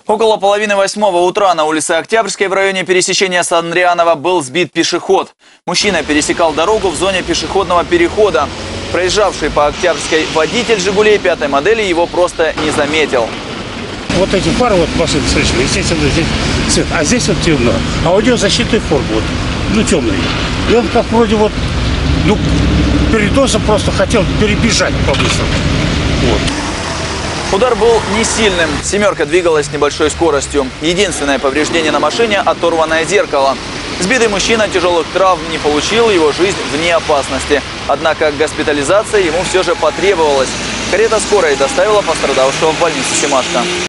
Около 7:30 утра на улице Октябрьской в районе пересечения с Андрианова был сбит пешеход. Мужчина пересекал дорогу в зоне пешеходного перехода. Проезжавший по Октябрьской водитель «Жигулей» 5-й модели его просто не заметил. Вот эти фары, вот машины, слышали, естественно, здесь свет, а здесь вот темно. А у него защитный форм, вот, темный. И он как вроде вот, перед носом просто хотел перебежать по-быстрому. Вот. Удар был не сильным. «Семерка» двигалась с небольшой скоростью. Единственное повреждение на машине – оторванное зеркало. Сбитый мужчина тяжелых травм не получил, его жизнь вне опасности. Однако госпитализация ему все же потребовалась. Карета скорой доставила пострадавшего в больницу «Семашко».